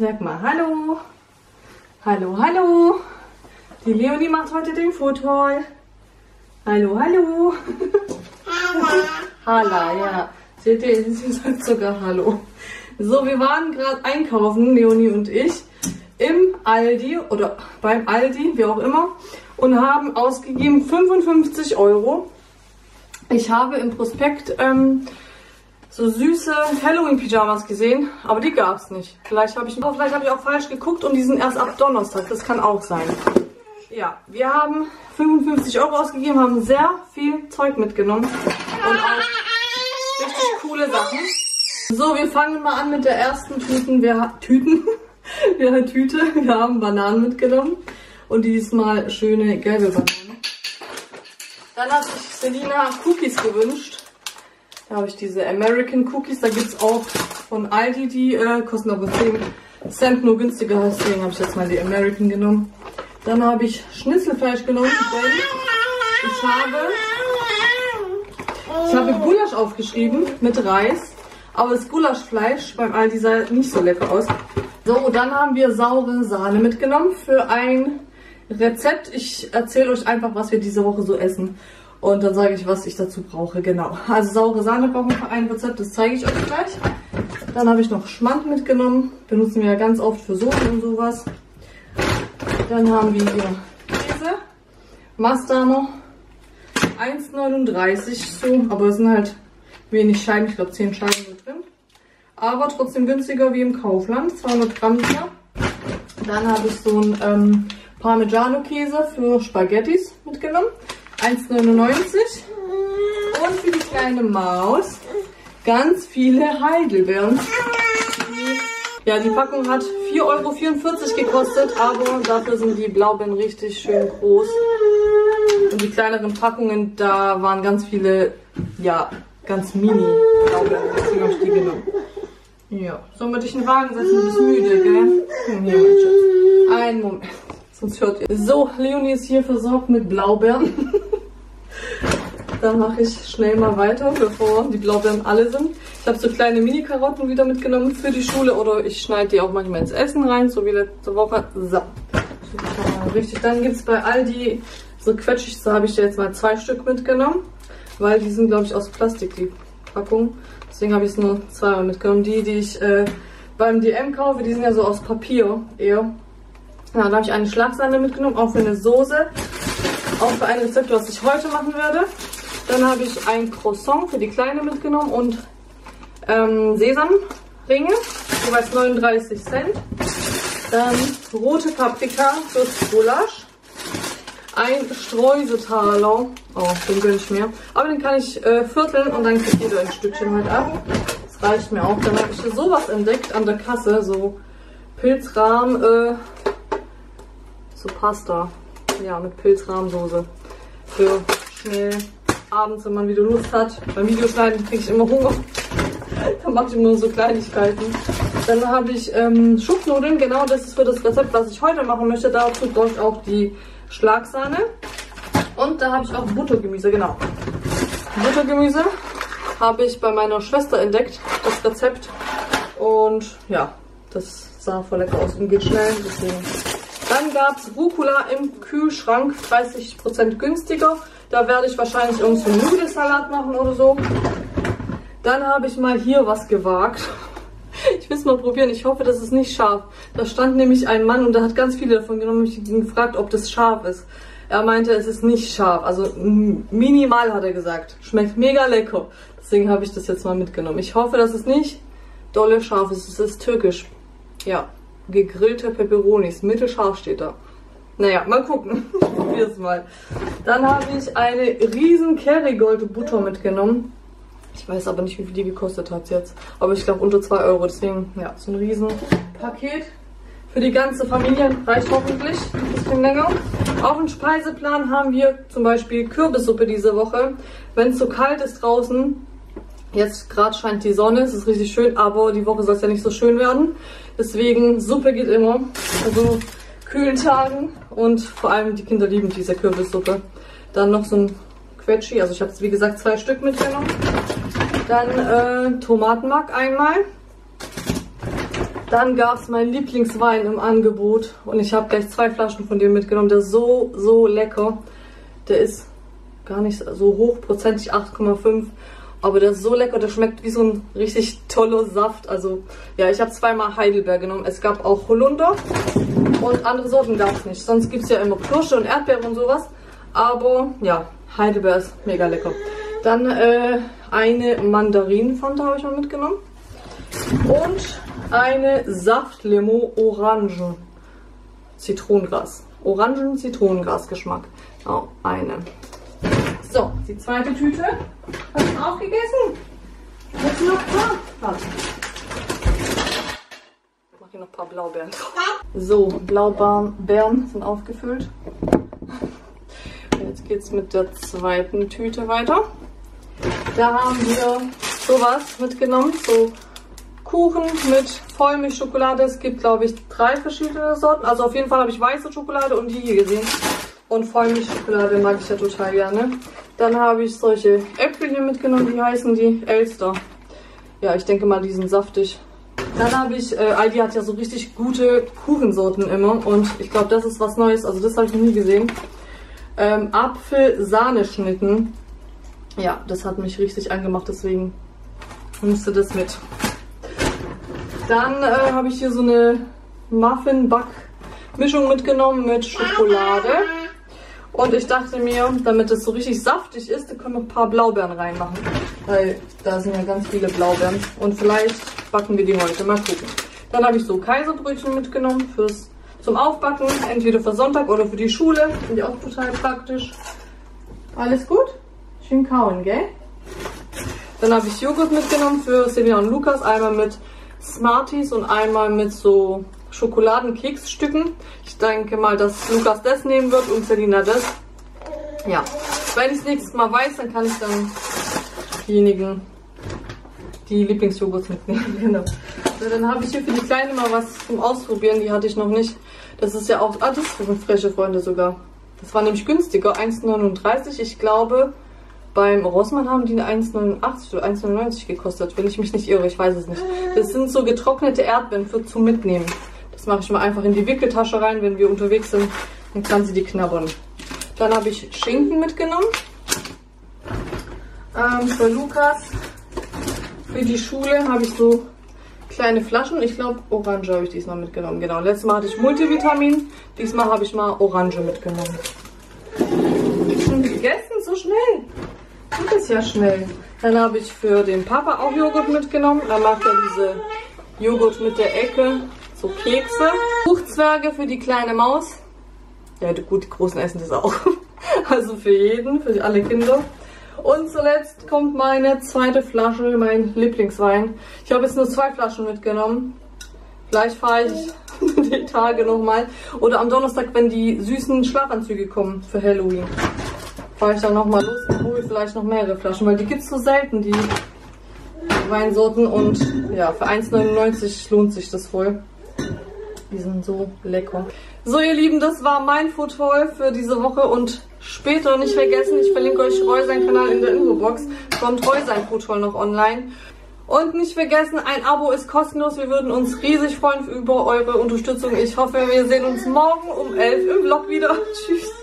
Sag mal Hallo. Hallo, hallo. Die Leonie macht heute den Football. Hallo, hallo. Hala, ja. Seht ihr, sie sagt sogar Hallo. So, wir waren gerade einkaufen, Leonie und ich, im Aldi oder beim Aldi, wie auch immer, und haben ausgegeben 55 €. Ich habe im Prospekt so süße Halloween-Pyjamas gesehen, aber die gab es nicht. Vielleicht habe ich auch falsch geguckt und die sind erst ab Donnerstag, das kann auch sein. Ja, wir haben 55 € ausgegeben, haben sehr viel Zeug mitgenommen und auch richtig coole Sachen. So, wir fangen mal an mit der ersten Tüte. Wir haben Bananen mitgenommen und diesmal schöne gelbe Bananen. Dann hat sich Selina Cookies gewünscht. Da habe ich diese American Cookies. Da gibt es auch von Aldi, die kosten aber 10 Cent nur günstiger. Deswegen habe ich jetzt mal die American genommen. Dann habe ich Schnitzelfleisch genommen, denn ich habe Gulasch aufgeschrieben mit Reis. Aber das Gulaschfleisch beim Aldi sah nicht so lecker aus. So, dann haben wir saure Sahne mitgenommen für ein Rezept. Ich erzähle euch einfach, was wir diese Woche so essen. Und dann sage ich, was ich dazu brauche. Genau. Also saure Sahne brauchen wir für ein Rezept, das zeige ich euch gleich. Dann habe ich noch Schmand mitgenommen. Benutzen wir ja ganz oft für Soßen und sowas. Dann haben wir hier Käse. Mastano. 1,39 so, aber es sind halt wenig Scheiben. Ich glaube 10 Scheiben sind drin. Aber trotzdem günstiger wie im Kaufland. 200 Gramm hier. Dann habe ich so einen Parmigiano-Käse für Spaghettis mitgenommen. 1,99 und für die kleine Maus ganz viele Heidelbeeren. Ja, die Packung hat 4,44 € gekostet, aber dafür sind die Blaubeeren richtig schön groß. Und die kleineren Packungen, da waren ganz viele, ja, ganz mini Blaubeeren. Deswegen habe ich die genommen. Ja, sollen wir dich in den Wagen setzen? Du bist müde, gell? Hier, mein Schatz. Einen Moment. Sonst hört ihr. So, Leonie ist hier versorgt mit Blaubeeren. Dann mache ich schnell mal weiter, bevor die Blaubeeren alle sind. Ich habe so kleine Mini-Karotten wieder mitgenommen für die Schule oder ich schneide die auch manchmal ins Essen rein, so wie letzte Woche. So, richtig. Dann gibt es bei Aldi so quetschig, da habe ich jetzt mal 2 Stück mitgenommen, weil die sind, glaube ich, aus Plastik, die Packung. Deswegen habe ich es nur 2 mitgenommen. Die ich beim DM kaufe, die sind ja so aus Papier eher. Ja, dann habe ich eine Schlagsahne mitgenommen, auch für eine Soße. Auch für ein Rezept, was ich heute machen werde. Dann habe ich ein Croissant für die Kleine mitgenommen und Sesamringe, jeweils 39 Cent. Dann rote Paprika fürs Gulasch. Ein Streusetaler, oh, den gönne ich mir. Aber den kann ich vierteln und dann kriegt jeder ein Stückchen halt ab. Das reicht mir auch. Dann habe ich sowas entdeckt an der Kasse, so Pilzrahm, so Pasta. Ja, mit Pilzrahmsoße. Für schnell abends, wenn man wieder Lust hat. Beim Videoschneiden kriege ich immer Hunger. Dann mache ich immer so Kleinigkeiten. Dann habe ich Schupfnudeln. Genau, das ist für das Rezept, was ich heute machen möchte. Dazu brauche ich auch die Schlagsahne. Und da habe ich auch Buttergemüse, genau. Buttergemüse habe ich bei meiner Schwester entdeckt, das Rezept. Und ja, das sah voll lecker aus und geht schnell. Deswegen. Dann gab es Rucola im Kühlschrank, 30% günstiger. Da werde ich wahrscheinlich irgendeinen Nudelsalat machen oder so. Dann habe ich mal hier was gewagt. Ich will es mal probieren. Ich hoffe, das ist nicht scharf. Da stand nämlich ein Mann und der hat ganz viele davon genommen. Ich habe ihn gefragt, ob das scharf ist. Er meinte, es ist nicht scharf. Also minimal hat er gesagt. Schmeckt mega lecker. Deswegen habe ich das jetzt mal mitgenommen. Ich hoffe, dass es nicht dolle scharf ist. Es ist türkisch. Ja. Gegrillte Peperonis. Mittelscharf steht da. Naja, mal gucken. Ich probiere es mal. Dann habe ich eine riesen Kerrygold Butter mitgenommen. Ich weiß aber nicht, wie viel die gekostet hat jetzt. Aber ich glaube unter 2 €. Deswegen, ja, so ein riesen Paket. Für die ganze Familie reicht hoffentlich ein bisschen länger. Auf dem Speiseplan haben wir zum Beispiel Kürbissuppe diese Woche. Wenn es so kalt ist draußen, jetzt gerade scheint die Sonne, es ist richtig schön, aber die Woche soll es ja nicht so schön werden. Deswegen, Suppe geht immer. Also kühlen Tagen und vor allem die Kinder lieben diese Kürbissuppe. Dann noch so ein Quetschi, also ich habe es wie gesagt 2 Stück mitgenommen. Dann Tomatenmark einmal. Dann gab es meinen Lieblingswein im Angebot und ich habe gleich 2 Flaschen von dem mitgenommen. Der ist so lecker. Der ist gar nicht so hochprozentig, 8,5. Aber der ist so lecker, der schmeckt wie so ein richtig toller Saft. Also ja, ich habe zweimal Heidelbeer genommen. Es gab auch Holunder und andere Sorten gab es nicht. Sonst gibt es ja immer Kirsche und Erdbeere und sowas. Aber ja, Heidelbeer ist mega lecker. Dann eine Mandarinenfanta habe ich mal mitgenommen. Und eine Saftlimo Orangen Zitronengras. Orangen-Zitronengras-Geschmack. Auch eine. So, die zweite Tüte. Hast du aufgegessen? Jetzt noch ein paar. Ich mache hier noch ein paar Blaubeeren drauf. So, Blaubeeren sind aufgefüllt. Jetzt geht es mit der zweiten Tüte weiter. Da haben wir sowas mitgenommen. So Kuchen mit Vollmilchschokolade. Es gibt, glaube ich, 3 verschiedene Sorten. Also auf jeden Fall habe ich weiße Schokolade und die hier gesehen. Und Vollmilchschokolade mag ich ja total gerne. Dann habe ich solche Äpfel hier mitgenommen. Wie heißen die? Elster. Ja, ich denke mal, die sind saftig. Dann habe ich, Aldi hat ja so richtig gute Kuchensorten immer. Und ich glaube, das ist was Neues. Also das habe ich noch nie gesehen. Apfel-Sahneschnitten. Ja, das hat mich richtig angemacht. Deswegen musste das mit. Dann habe ich hier so eine Muffin-Back-Mischung mitgenommen mit Schokolade. Und ich dachte mir, damit es so richtig saftig ist, da können wir ein paar Blaubeeren reinmachen. Weil da sind ja ganz viele Blaubeeren. Und vielleicht backen wir die heute. Mal gucken. Dann habe ich so Kaiserbrötchen mitgenommen zum Aufbacken. Entweder für Sonntag oder für die Schule. Finde ich auch total praktisch. Alles gut? Schön kauen, gell? Dann habe ich Joghurt mitgenommen für Selina und Lukas. Einmal mit Smarties und einmal mit so Schokoladenkeksstücken. Ich denke mal, dass Lukas das nehmen wird und Selina das. Ja, wenn ich es nächstes Mal weiß, dann kann ich dann diejenigen, die Lieblingsjoghurts mitnehmen. Genau. So, dann habe ich hier für die Kleine mal was zum Ausprobieren. Die hatte ich noch nicht. Das ist ja auch, das sind frische Freunde sogar. Das war nämlich günstiger, 1,39. Ich glaube, beim Rossmann haben die eine 1,89 oder 1,99 gekostet, wenn ich mich nicht irre, ich weiß es nicht. Das sind so getrocknete Erdbeeren zum Mitnehmen. Das mache ich mal einfach in die Wickeltasche rein, wenn wir unterwegs sind. Dann kann sie die knabbern. Dann habe ich Schinken mitgenommen. Für Lukas. Für die Schule habe ich so kleine Flaschen. Ich glaube, Orange habe ich diesmal mitgenommen. Genau, letztes Mal hatte ich Multivitamin. Diesmal habe ich mal Orange mitgenommen. Schon gegessen? So schnell. Das ist ja schnell. Dann habe ich für den Papa auch Joghurt mitgenommen. Er mag ja diese Joghurt mit der Ecke. So Kekse. Fruchtzwerge für die kleine Maus. Ja gut, die Großen essen das auch. Also für jeden, für alle Kinder. Und zuletzt kommt meine zweite Flasche, mein Lieblingswein. Ich habe jetzt nur 2 Flaschen mitgenommen. Vielleicht fahre ich die Tage nochmal. Oder am Donnerstag, wenn die süßen Schlafanzüge kommen für Halloween. Fahre ich dann nochmal los und hole vielleicht noch mehrere Flaschen. Weil die gibt es so selten, die Weinsorten. Und ja, für 1,99 lohnt sich das voll. Die sind so lecker. So ihr Lieben, das war mein Food Haul für diese Woche und später nicht vergessen, ich verlinke euch Roy seinen Kanal in der Infobox. Kommt Roy sein Food Haul noch online. Und nicht vergessen, ein Abo ist kostenlos. Wir würden uns riesig freuen über eure Unterstützung. Ich hoffe, wir sehen uns morgen um 11 im Vlog wieder. Tschüss.